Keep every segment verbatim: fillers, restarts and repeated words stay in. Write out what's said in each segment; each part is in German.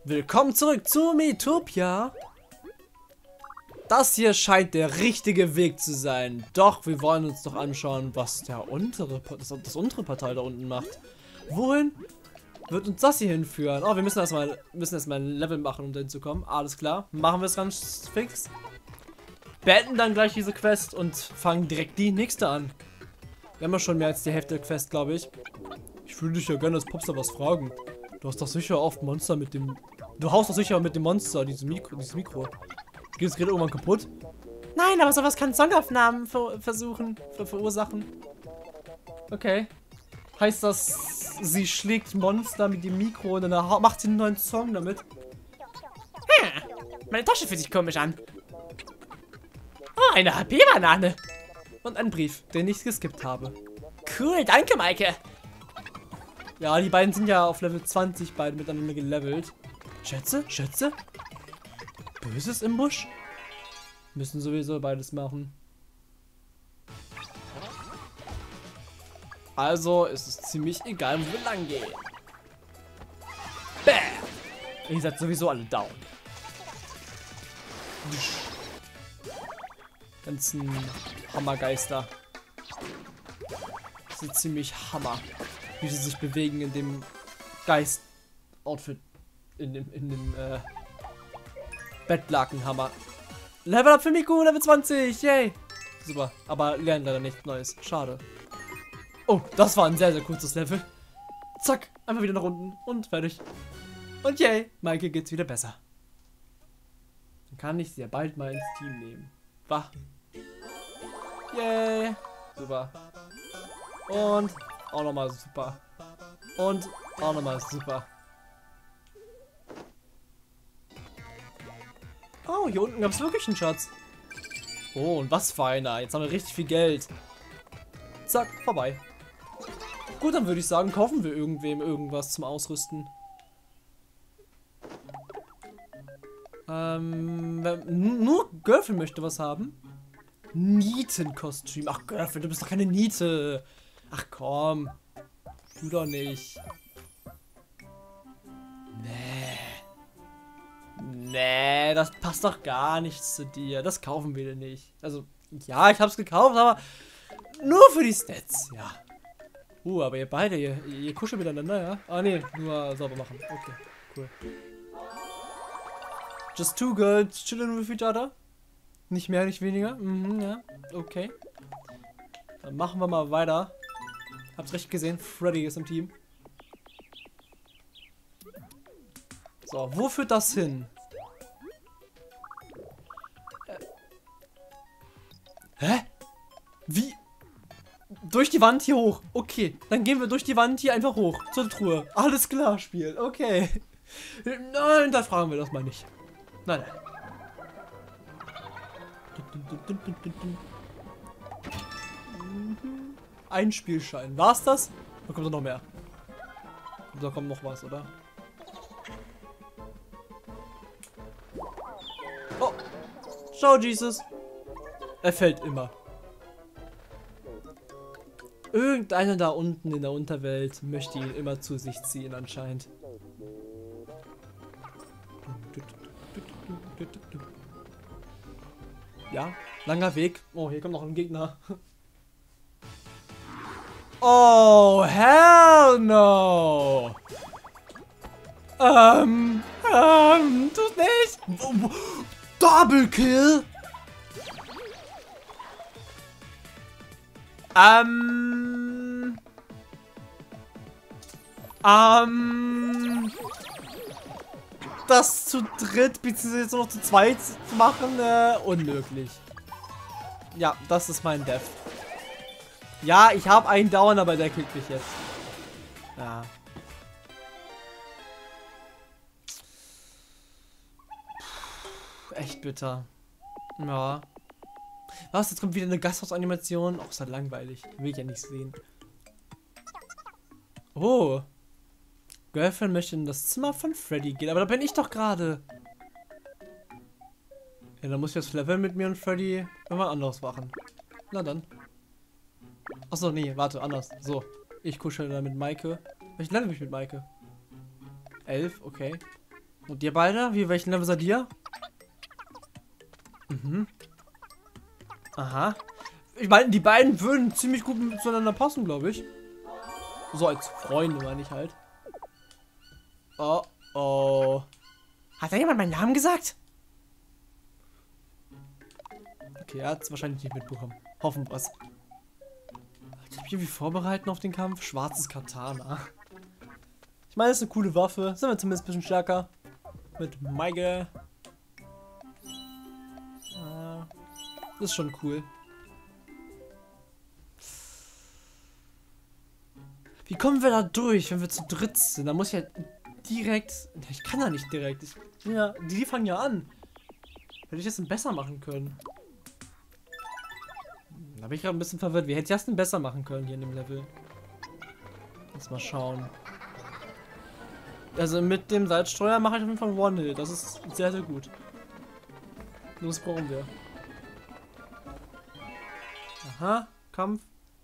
Willkommen zurück zu Miitopia. Das hier scheint der richtige Weg zu sein. Doch wir wollen uns doch anschauen, was der untere, das, das untere Portal da unten macht. Wohin wird uns das hier hinführen? Oh, wir müssen erstmal müssen erstmal ein Level machen, um dahin zu kommen. Alles klar. Machen wir es ganz fix. Beenden dann gleich diese Quest und fangen direkt die nächste an. Wir haben ja schon mehr als die Hälfte der Quest, glaube ich. Ich würde dich ja gerne als Popstar was fragen. Du hast doch sicher oft Monster mit dem... Du haust doch sicher mit dem Monster, dieses Mikro. Dieses Mikro. Geht das Gerät irgendwann kaputt? Nein, aber sowas kann Songaufnahmen ver versuchen, ver verursachen. Okay. Heißt das, sie schlägt Monster mit dem Mikro und dann macht sie einen neuen Song damit? Hm, meine Tasche fühlt sich komisch an. Oh, eine H P-Banane. Und ein Brief, den ich geskippt habe. Cool, danke, Maike. Ja, die beiden sind ja auf Level zwanzig beide miteinander gelevelt. Schätze? Schätze? Böses im Busch? Müssen sowieso beides machen. Also ist es ziemlich egal, wo wir lang gehen. Bam! Ihr seid sowieso alle down. Ganzen Hammergeister. Das ist ziemlich Hammer, wie sie sich bewegen in dem Geist-Outfit. In dem, in dem, äh, Bettlakenhammer. Level up für Miku, Level zwanzig, yay! Super, aber lernen leider nichts Neues. Schade. Oh, das war ein sehr, sehr kurzes Level. Zack, einfach wieder nach unten und fertig. Und yay, Maike geht's wieder besser. Dann kann ich sie ja bald mal ins Team nehmen. Wah. Yay. Super. Und auch nochmal super. Und auch nochmal super. Oh, hier unten gab es wirklich einen Schatz. Oh, und was für einer. Jetzt haben wir richtig viel Geld. Zack, vorbei. Gut, dann würde ich sagen, kaufen wir irgendwem irgendwas zum Ausrüsten. Ähm, nur Girlfriend möchte was haben. Nietenkostüm. Ach, Girlfriend, du bist doch keine Niete. Ach komm. Du doch nicht. Nee. Nee, das passt doch gar nicht zu dir. Das kaufen wir dir nicht. Also, ja, ich hab's gekauft, aber nur für die Stats, ja. Uh, aber ihr beide, ihr, ihr kuschelt miteinander, ja? Ah, nee, nur sauber machen. Okay, cool. Just two girls chilling with each other. Nicht mehr, nicht weniger. Mhm, ja, okay. Dann machen wir mal weiter. Hab's recht gesehen, Freddy ist im Team. So, wo führt das hin? Hä? Wie? Durch die Wand hier hoch. Okay, dann gehen wir durch die Wand hier einfach hoch. Zur Truhe. Alles klar, Spiel. Okay. Nein, da fragen wir das mal nicht. Nein, nein. Ein Spielschein. War's das? Da kommt noch mehr. Da kommt noch was, oder? Oh. Ciao, Jesus. Er fällt immer. Irgendeiner da unten in der Unterwelt möchte ihn immer zu sich ziehen, anscheinend. Ja, langer Weg. Oh, hier kommt noch ein Gegner. Oh, hell no! Ähm, ähm, tut nicht! Oh, Double Kill! Ähm. Ähm. Das zu dritt, beziehungsweise jetzt nur noch zu zweit zu machen, äh, unmöglich. Ja, das ist mein Death. Ja, ich habe einen Down, aber der killt mich jetzt. Ja. Puh, echt bitter. Ja. Was? Jetzt kommt wieder eine Gasthausanimation. Oh, ist halt langweilig. Will ich ja nicht sehen. Oh. Girlfriend möchte in das Zimmer von Freddy gehen. Aber da bin ich doch gerade. Ja, dann muss ich jetzt Level mit mir und Freddy irgendwann anderes machen. Na dann. Achso, nee, warte, anders. So. Ich kuschel dann mit Maike. Welchen Level bin ich mit Maike? elf, okay. Und ihr beide? Wie, welchen Level seid ihr? Mhm. Aha. Ich meine, die beiden würden ziemlich gut miteinander passen, glaube ich. So als Freunde, meine ich halt. Oh, oh. Hat da jemand meinen Namen gesagt? Okay, er hat es wahrscheinlich nicht mitbekommen. Hoffen wir's. Ich habe mich irgendwie vorbereiten auf den Kampf. Schwarzes Katana. Ich meine, das ist eine coole Waffe. Sind wir zumindest ein bisschen stärker. Mit Maige. Ah, das ist schon cool. Wie kommen wir da durch, wenn wir zu dritt sind? Da muss ich ja direkt... Ich kann ja nicht direkt. Ich, ja, die fangen ja an. Hätte ich das denn besser machen können? Da bin ich gerade ein bisschen verwirrt. Wie hätte ich das denn besser machen können hier in dem Level? Lass mal schauen. Also mit dem Salzstreuer mache ich auf jeden Fall One-Hit. Das ist sehr, sehr gut. Nur das brauchen wir. Aha, Kampf.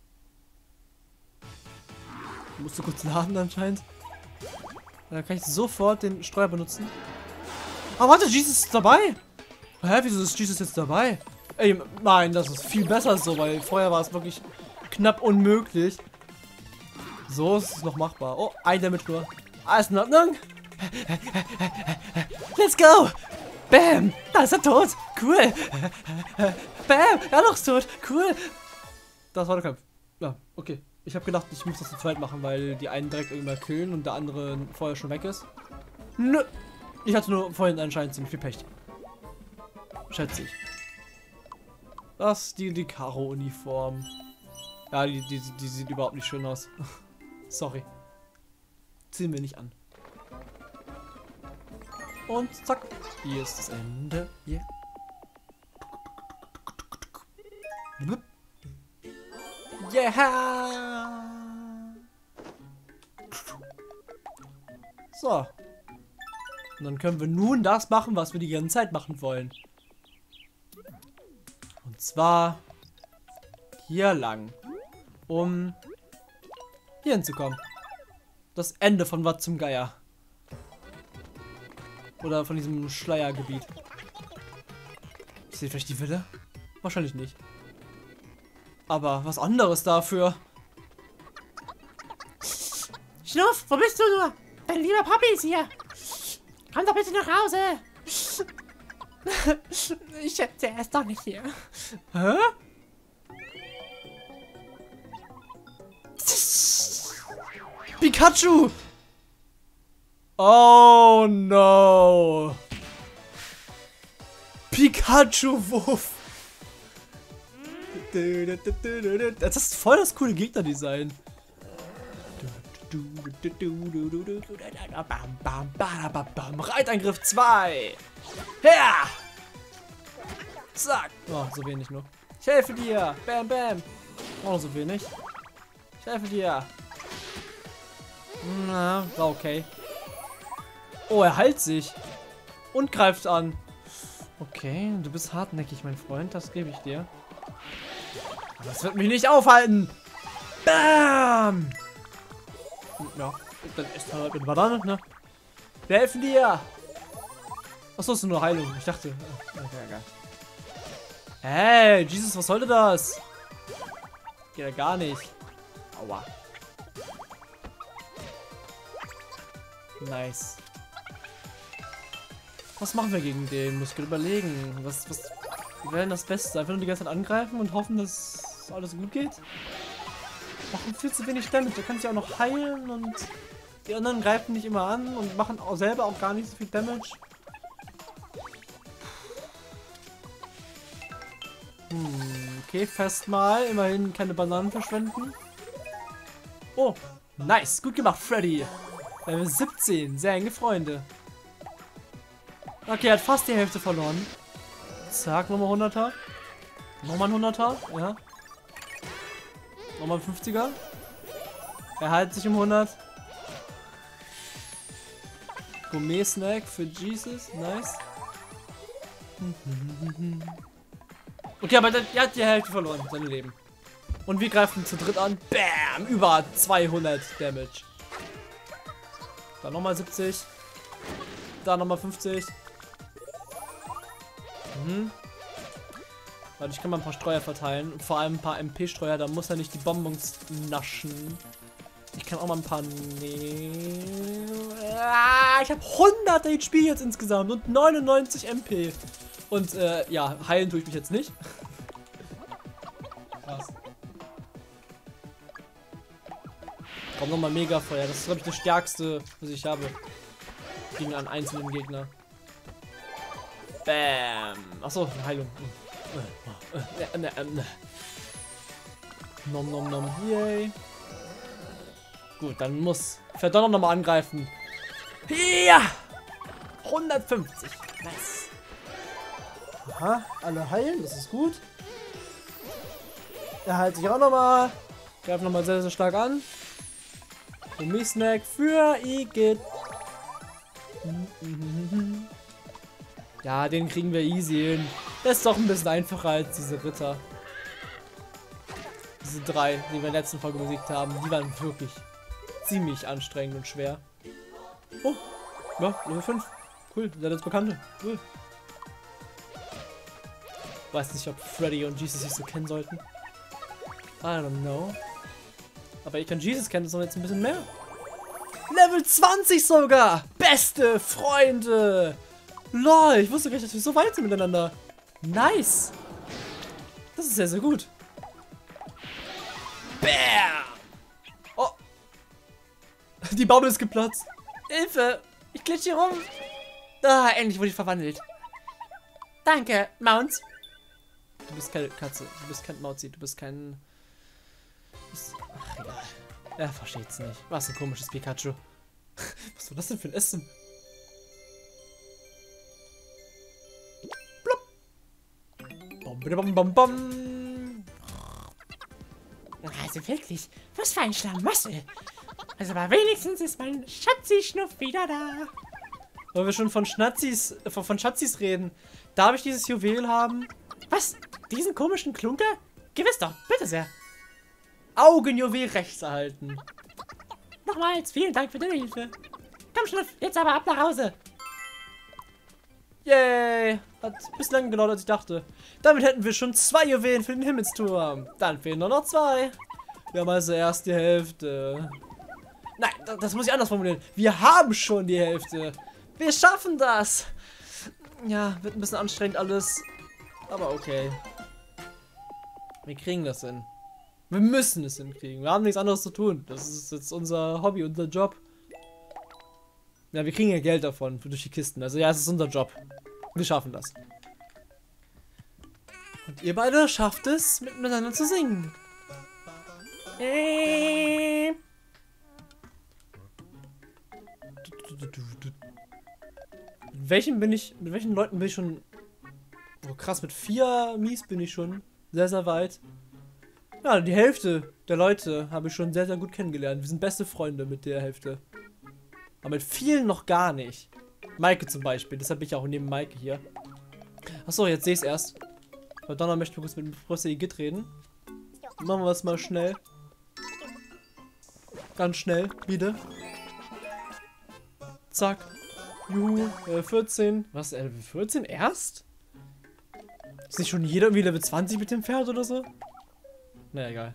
Musst du kurz laden anscheinend. Dann kann ich sofort den Streuer benutzen. Ah, warte, Jesus ist dabei. Hä, wieso ist Jesus jetzt dabei? Ey, nein, das ist viel besser so, weil vorher war es wirklich knapp unmöglich. So ist es noch machbar. Oh, ein Damage nur. Alles in Ordnung. Let's go. Bam, da ist er tot. Cool. Bam, er noch tot. Cool. Das war der Kampf. Ja, okay. Ich habe gedacht, ich muss das zu zweit machen, weil die einen direkt irgendwann killen und der andere vorher schon weg ist. Nö. Ich hatte nur vorhin anscheinend ziemlich viel Pech. Schätze ich. Das ist die, die Karo-Uniform. Ja, die, die, die sieht überhaupt nicht schön aus. Sorry. Ziehen wir nicht an. Und zack. Hier ist das Ende. Yeah. Yeah. So. Und dann können wir nun das machen, was wir die ganze Zeit machen wollen. Und zwar hier lang. Um hier hinzukommen. Das Ende von Was zum Geier. Oder von diesem Schleiergebiet. Seht ihr vielleicht die Wille? Wahrscheinlich nicht. Aber was anderes dafür. Schnuff, wo bist du nur? Dein lieber Papi ist hier. Komm doch bitte nach Hause. Ich schätze, er ist doch nicht hier. Hä? Pikachu! Oh no! Pikachu-Wuff! Das ist voll das coole Gegnerdesign. Reitangriff zwei! Ja! Zack! Oh, so wenig nur. Ich helfe dir! Bam, bam! Oh, so wenig. Ich helfe dir! Na, war okay. Oh, er heilt sich. Und greift an. Okay, du bist hartnäckig, mein Freund. Das gebe ich dir. Aber das wird mich nicht aufhalten. Bam! Ja, dann ist halt mit Banane, ne? Wir helfen dir! Achso, ist nur Heilung. Ich dachte. Okay, egal. Hey, Jesus, was sollte das? Geht ja gar nicht. Aua. Nice. Was machen wir gegen den? Muss ich überlegen. Was, was wäre denn das Beste? Einfach nur die ganze Zeit angreifen und hoffen, dass alles gut geht? Machen viel zu wenig Damage. Der kann sich auch noch heilen und die anderen greifen nicht immer an und machen auch selber auch gar nicht so viel Damage. Hm, okay, festmal. Immerhin keine Bananen verschwenden. Oh, nice. Gut gemacht, Freddy. Level siebzehn. Sehr enge Freunde. Okay, er hat fast die Hälfte verloren. Zack, nochmal hunderter. Nochmal ein hunderter. Ja. Nochmal ein fünfziger. Er heilt sich um hundert. Gourmet-Snack für Jesus. Nice. Okay, aber der, der hat die Hälfte verloren, sein Leben. Und wir greifen zu dritt an. Bam! Über zweihundert Damage. Dann nochmal siebzig. Da nochmal fünfzig. Mhm. Warte, ich kann mal ein paar Streuer verteilen. Und vor allem ein paar M P-Streuer, da muss er nicht die Bonbons naschen. Ich kann auch mal ein paar nehmen. Ah, ich habe hundert H P jetzt insgesamt und neunundneunzig M P. Und äh, ja, heilen tue ich mich jetzt nicht. Krass. Komm nochmal Mega-Feuer. Das ist, glaube ich, das stärkste, was ich habe. Gegen einen einzelnen Gegner. Bam. Achso, eine Heilung. Nom nom nom. Yay. Gut, dann muss Verdonner nochmal angreifen. Ja! hundertfünfzig. Nice. Aha, alle heilen, das ist gut. Er heilt sich auch nochmal. Greift nochmal sehr, sehr stark an. Gummi-Snack für Igitt. Ja, den kriegen wir easy hin. Das ist doch ein bisschen einfacher als diese Ritter. Diese drei, die wir in der letzten Folge besiegt haben, die waren wirklich ziemlich anstrengend und schwer. Oh, ja, Level fünf. Cool, seid jetzt Bekannte. Cool. Weiß nicht, ob Freddy und Jesus sich so kennen sollten. I don't know. Aber ich kann Jesus kennen, das ist noch jetzt ein bisschen mehr. Level zwanzig sogar! Beste Freunde! Lol, ich wusste gar nicht, dass wir so weit sind miteinander. Nice! Das ist sehr, sehr gut. Bam! Oh! Die Bubble ist geplatzt. Hilfe! Ich glitsch hier rum. Ah, endlich wurde ich verwandelt. Danke, Mounts. Du bist keine Katze. Du bist kein Mauzi. Du bist kein... Bist... Ach, egal. Er versteht's nicht. Was ein komisches Pikachu. Was war das denn für ein Essen? Blop. Bom, bom, bom, bom. Also wirklich, was für ein Schlamassel. Also aber wenigstens ist mein Schatzi-Schnuff wieder da. Weil wir schon von Schnatzis, von, von Schatzis reden. Darf ich dieses Juwel haben? Was? Diesen komischen Klunker? Gewiss doch, bitte sehr. Augenjuwel rechts erhalten. Nochmals, vielen Dank für deine Hilfe. Komm, Schnuff, jetzt aber ab nach Hause. Yay! Hat bislang gedauert, als ich dachte. Damit hätten wir schon zwei Juwelen für den Himmelsturm. Dann fehlen nur noch zwei. Wir haben also erst die Hälfte. Nein, das muss ich anders formulieren. Wir haben schon die Hälfte. Wir schaffen das. Ja, wird ein bisschen anstrengend alles. Aber okay. Wir kriegen das hin. Wir müssen es hinkriegen. Wir haben nichts anderes zu tun. Das ist jetzt unser Hobby, unser Job. Ja, wir kriegen ja Geld davon, durch die Kisten. Also ja, es ist unser Job. Wir schaffen das. Und ihr beide schafft es, miteinander zu singen. Äh. Mit welchen bin ich, mit welchen Leuten bin ich schon... Oh krass, mit vier Mies bin ich schon sehr, sehr weit. Ja, die Hälfte der Leute habe ich schon sehr, sehr gut kennengelernt. Wir sind beste Freunde mit der Hälfte. Aber mit vielen noch gar nicht. Maike zum Beispiel, deshalb bin ich auch neben Maike hier. Achso, jetzt sehe ich es erst. Verdonner möchte kurz mit Professor Igitt reden. Machen wir es mal schnell. Ganz schnell, bitte. Zack. Juhu, Level vierzehn. Was, Level vierzehn erst? Ist nicht schon jeder irgendwie Level zwanzig mit dem Pferd oder so? Na egal.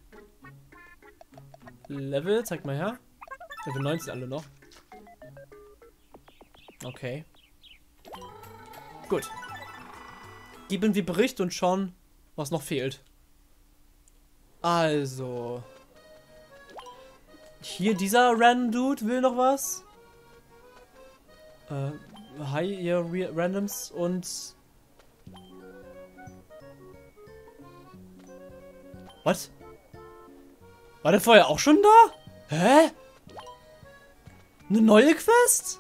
Level, zeig mal her. Level neunzehn alle noch. Okay. Gut. Geben wir Bericht und schauen, was noch fehlt. Also. Hier, dieser Random Dude will noch was. Äh, hi, ihr Re Randoms und... Was? War der vorher auch schon da? Hä? Eine neue Quest?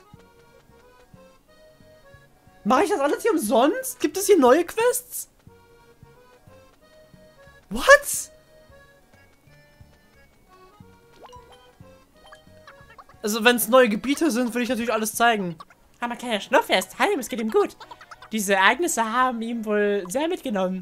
Mache ich das alles hier umsonst? Gibt es hier neue Quests? What? Also wenn es neue Gebiete sind, will ich natürlich alles zeigen. Aber kleiner Schnuff, er ist heim, es geht ihm gut. Diese Ereignisse haben ihm wohl sehr mitgenommen.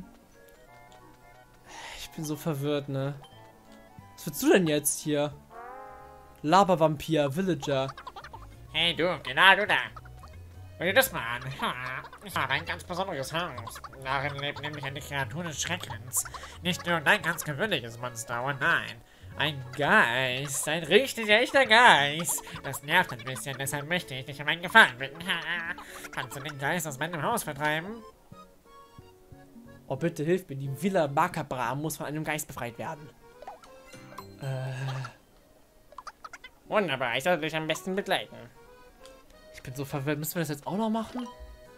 Ich bin so verwirrt, ne? Was willst du denn jetzt hier? Lava-Vampir, Villager. Hey du, genau du da. Hör dir das mal an. Ha, ich habe ein ganz besonderes Haus. Darin lebt nämlich eine Kreatur des Schreckens. Nicht nur ein ganz gewöhnliches Monster, oh nein. Ein Geist. Ein richtig echter Geist. Das nervt ein bisschen, deshalb möchte ich dich um einen Gefallen bitten. Ha, kannst du den Geist aus meinem Haus vertreiben? Oh, bitte hilf mir. Die Villa Macabra muss von einem Geist befreit werden. Äh, Wunderbar, ich sollte dich am besten begleiten. ich bin so verwirrt. Müssen wir das jetzt auch noch machen?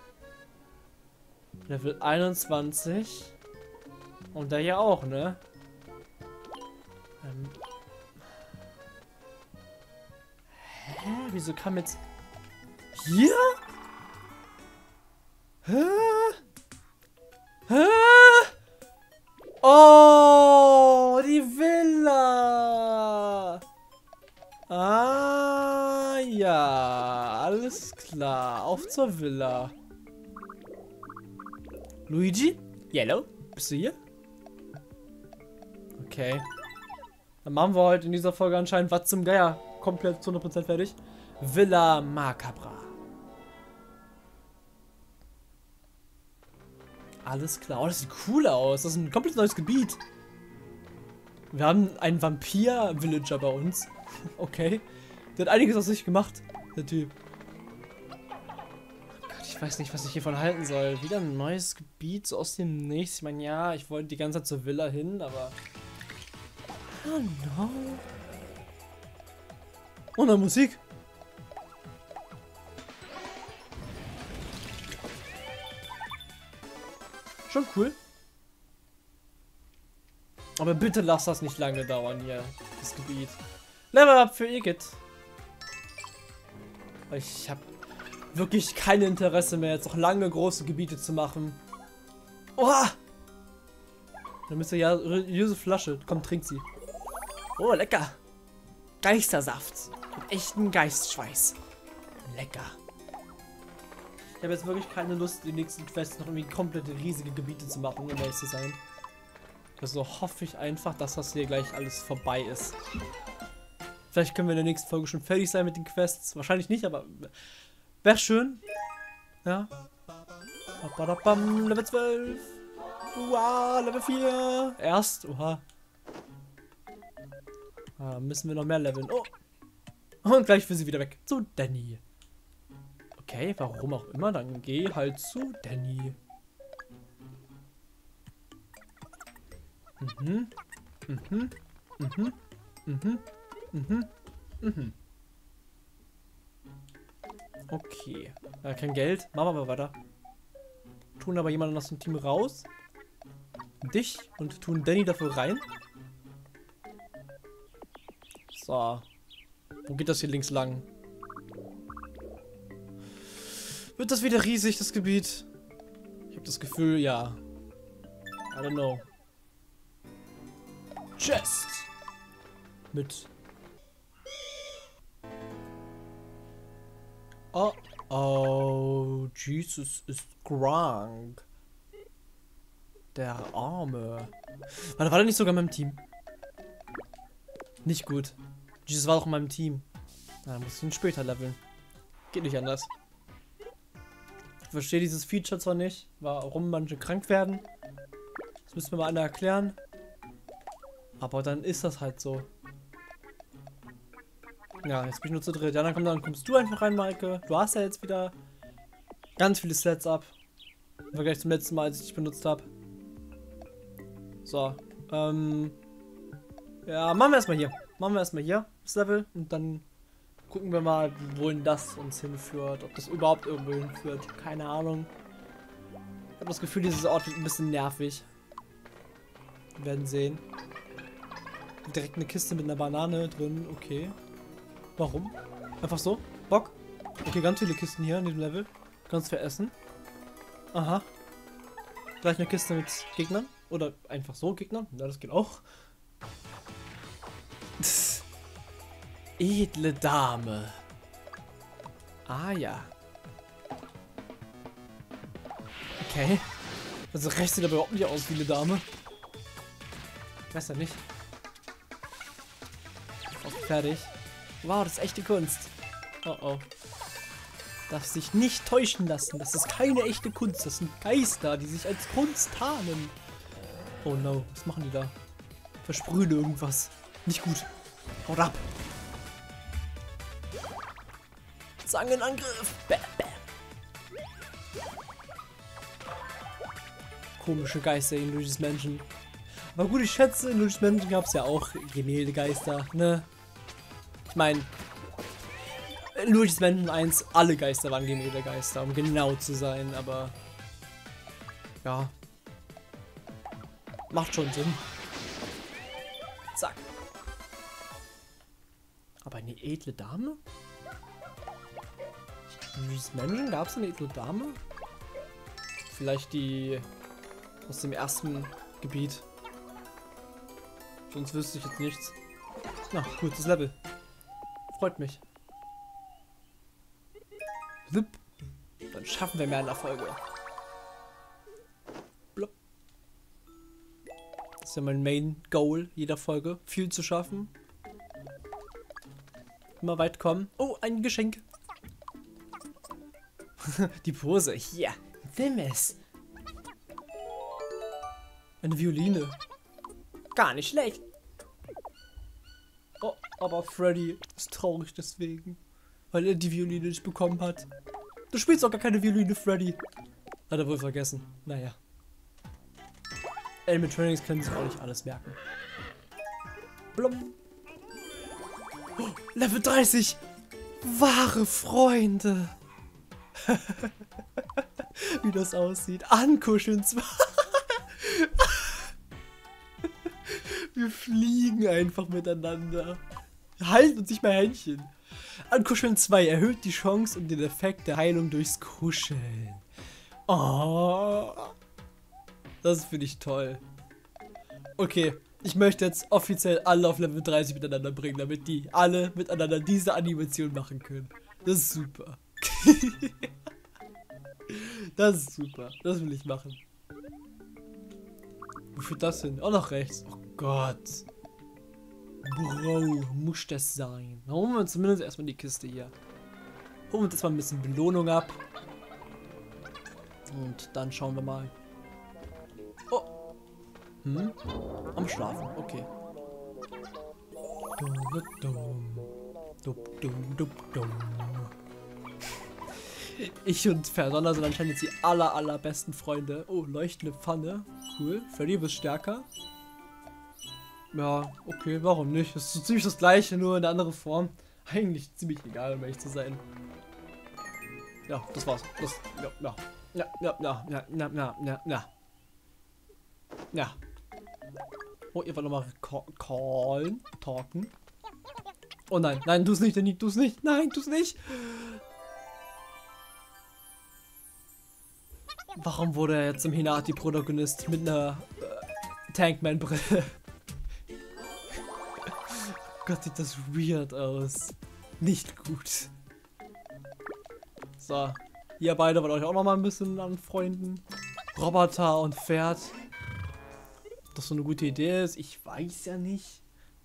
Level einundzwanzig. Und der hier auch, ne? Ähm. Hä? Wieso kam jetzt... Hier? Hä? Hä? Oh, die Villa. Ah, ja. Alles klar. Auf zur Villa. Luigi? Yellow? Bist du hier? Okay. Dann machen wir heute in dieser Folge anscheinend was zum Geier. Komplett zu hundert Prozent fertig. Villa Macabra. Alles klar. Oh, das sieht cool aus. Das ist ein komplett neues Gebiet. Wir haben einen Vampir-Villager bei uns. Okay. Der hat einiges aus sich gemacht, der Typ. Oh Gott, ich weiß nicht, was ich hiervon halten soll. Wieder ein neues Gebiet, so aus dem Nichts. Ich meine, ja, ich wollte die ganze Zeit zur Villa hin, aber... Oh no. Und dann Musik. Schon cool. Aber bitte lass das nicht lange dauern hier, das Gebiet. Level up für Igitt. Ich habe wirklich kein Interesse mehr, jetzt noch lange große Gebiete zu machen. Oha! Dann müsst ihr ja, diese Flasche, komm, trink sie. Oh, lecker. Geistersaft. Mit echtem Geistschweiß. Lecker. Ich habe jetzt wirklich keine Lust, die nächsten Quests noch irgendwie komplette riesige Gebiete zu machen, um ehrlich zu sein. Also hoffe ich einfach, dass das hier gleich alles vorbei ist. Vielleicht können wir in der nächsten Folge schon fertig sein mit den Quests. Wahrscheinlich nicht, aber wäre schön. Ja. Level zwölf. Wow, Level vier. Erst. Oha. Ah, müssen wir noch mehr leveln. Oh. Und gleich für sie wieder weg. Zu Danny. Okay, warum auch immer. Dann geh halt zu Danny. Mhm. Mhm. Mhm. Mhm. Mhm. Mhm. Okay. Äh, kein Geld. Machen wir mal weiter. Tun aber jemanden aus dem Team raus. Dich und tun Danny dafür rein. So. Wo geht das hier links lang? Wird das wieder riesig, das Gebiet? Ich habe das Gefühl, ja. I don't know. Chest. Mit. Oh, oh. Jesus ist krank. Der Arme. Warte, war der nicht sogar in meinem Team? Nicht gut. Jesus war doch in meinem Team. Na, muss ich ihn später leveln. Geht nicht anders. Ich verstehe dieses Feature zwar nicht, warum manche krank werden. Das müssen wir mal einer erklären. Aber dann ist das halt so. Ja, jetzt bin ich nur zu dritt. Ja, dann, komm, dann kommst du einfach rein, Maike. Du hast ja jetzt wieder ganz viele Sets ab. Im Vergleich zum letzten Mal, als ich dich benutzt habe. So. Ähm. Ja, machen wir erstmal hier. Machen wir erstmal hier das Level. Und dann gucken wir mal, wohin das uns hinführt. Ob das überhaupt irgendwo hinführt. Keine Ahnung. Ich habe das Gefühl, dieses Ort wird ein bisschen nervig. Wir werden sehen. Direkt eine Kiste mit einer Banane drin. Okay. Warum? Einfach so? Bock? Okay, ganz viele Kisten hier in diesem Level. Ganz viel Essen. Aha. Gleich eine Kiste mit Gegnern. Oder einfach so Gegnern. Ja, das geht auch. Edle Dame. Ah ja. Okay. Also rechts sieht aber überhaupt nicht aus wie eine Dame. Ich weiß ja nicht. Fertig. Wow, das ist echte Kunst. Oh oh. Darf sich nicht täuschen lassen. Das ist keine echte Kunst. Das sind Geister, die sich als Kunst tarnen. Oh no, was machen die da? Versprühen irgendwas. Nicht gut. Haut ab. Zangenangriff. Bäm, bäm. Komische Geister in Luigi's Mansion. Aber gut, ich schätze, in Luigi's Mansion gab es ja auch Gemäldegeister, ne? Ich meine, in Luigi's Mansion eins, alle Geister waren Gemäldegeister, um genau zu sein, aber ja, macht schon Sinn. Zack. Aber eine edle Dame? In Luigi's Mansion gab es eine edle Dame? Vielleicht die aus dem ersten Gebiet. Sonst wüsste ich jetzt nichts. Na, gutes Level. Freut mich. Zip. Dann schaffen wir mehr in der Folge. Blop. Das ist ja mein Main Goal jeder Folge. Viel zu schaffen. Immer weit kommen. Oh, ein Geschenk. Die Pose. Hier. Nimm es. Eine Violine. Gar nicht schlecht. Oh, aber Freddy ist traurig deswegen. Weil er die Violine nicht bekommen hat. Du spielst doch gar keine Violine, Freddy. Hat er wohl vergessen. Naja. Animatronics können sich auch nicht alles merken. Blum. Oh, Level dreißig. Wahre Freunde. Wie das aussieht. Ankuscheln zwar. Wir fliegen einfach miteinander. Halten uns nicht mehr Händchen. Ankuscheln zwei erhöht die Chance und den Effekt der Heilung durchs Kuscheln. Oh. Das finde ich toll. Okay, ich möchte jetzt offiziell alle auf Level dreißig miteinander bringen, damit die alle miteinander diese Animation machen können. Das ist super. Das ist super. Das will ich machen. Wo führt das hin? Auch nach rechts. Oh Gott. Bro, muss das sein. Dann holen wir uns zumindest erstmal die Kiste hier. Holen wir uns erstmal ein bisschen Belohnung ab. Und dann schauen wir mal. Oh. Hm? Am Schlafen, okay. Ich und Verdonner sind anscheinend jetzt die aller, allerbesten Freunde. Oh, leuchtende Pfanne. Cool. Freddy, bist stärker. Ja, okay, warum nicht? Das ist so ziemlich das gleiche, nur in einer anderen Form. Eigentlich ziemlich egal, um ehrlich zu sein. Ja, das war's. Das, ja, ja, ja, ja, ja, ja, ja, ja, ja, ja. Ja. Oh, ihr wollt nochmal callen, talken. Oh nein, nein, tu's nicht, Danny, tu's nicht. Nein, tu's nicht. Warum wurde er jetzt im Hinati-Protagonist mit einer äh, Tankman-Brille? Gott, sieht das weird aus. Nicht gut. So, ihr beide wollt euch auch noch mal ein bisschen anfreunden. Roboter und Pferd. Ob das so eine gute Idee ist, ich weiß ja nicht.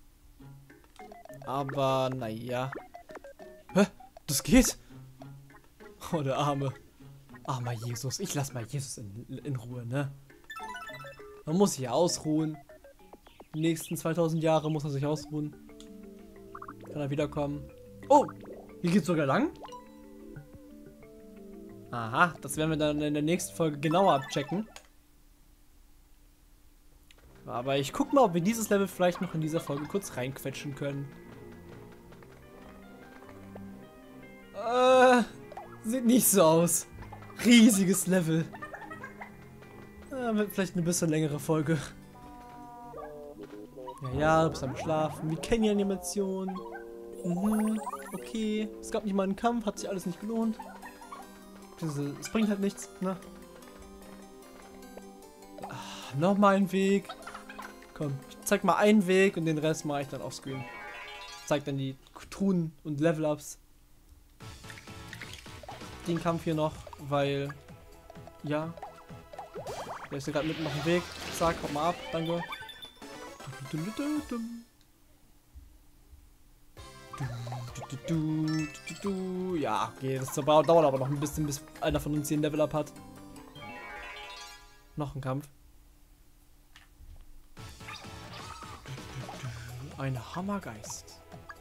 Aber, naja. Hä? Das geht? Oh, der Arme. Armer Jesus. Ich lass mal Jesus in, in Ruhe, ne? Man muss sich ausruhen. Die nächsten zweitausend Jahre muss er sich ausruhen. Kann er wiederkommen. Oh! Hier geht's sogar lang? Aha, das werden wir dann in der nächsten Folge genauer abchecken. Aber ich guck mal, ob wir dieses Level vielleicht noch in dieser Folge kurz reinquetschen können. Äh, sieht nicht so aus. Riesiges Level. Äh, wird vielleicht eine bisschen längere Folge. Ja, ja, du bist am Schlafen. Wir kennen die Animation. Mhm, okay. Es gab nicht mal einen Kampf, hat sich alles nicht gelohnt. Es bringt halt nichts, ne? Ach, nochmal ein Weg. Komm, ich zeig mal einen Weg und den Rest mache ich dann offscreen. Zeig dann die Truhen und Level-Ups. Den Kampf hier noch, weil... Ja. Der ist ja gerade mitten auf dem Weg. Zack, haut mal ab, danke. Dum, dum, dum, dum. Du, du, du, du, du. Ja, okay, das dauert aber noch ein bisschen, bis einer von uns hier ein Level-Up hat. Noch ein Kampf. Ein Hammergeist.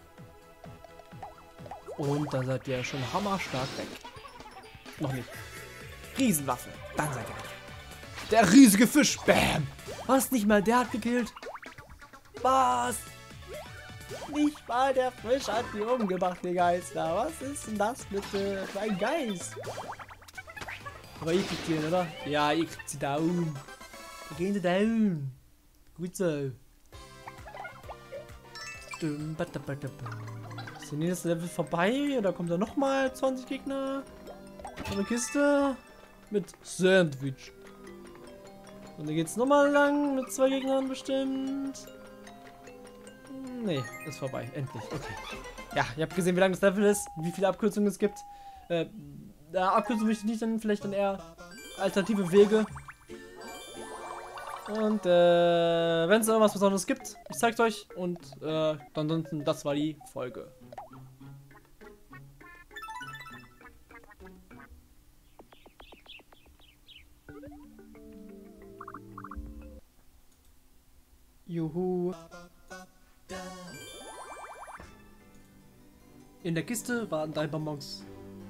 Und da seid ihr schon hammerstark weg. Noch nicht. Riesenwaffe. Dann seid ihr weg. Der riesige Fisch. Bam. Was? Nicht mal der hat gekillt? Was? Nicht mal der Fisch hat die umgebracht, die Geister. Was ist denn das bitte für ein Geist? Aber ihr kriegt ihn, oder? Ja, ihr kriegt sie down. Wir gehen sie down. Gut so. Ist denn das Level vorbei? Oder kommt da nochmal zwanzig Gegner? Eine Kiste mit Sandwich. Und dann geht's nochmal lang mit zwei Gegnern bestimmt. Nee, ist vorbei. Endlich. Okay. Ja, ihr habt gesehen, wie lang das Level ist, wie viele Abkürzungen es gibt. Äh, ja, Abkürzungen möchte ich nicht, dann vielleicht dann eher alternative Wege. Und äh, wenn es irgendwas Besonderes gibt, ich zeig's euch. Und äh, ansonsten, das war die Folge. Juhu. In der Kiste waren drei Bonbons.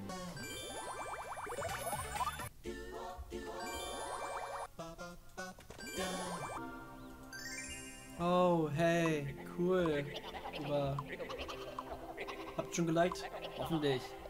Oh, hey, cool. Super. Habt schon geliked? Hoffentlich.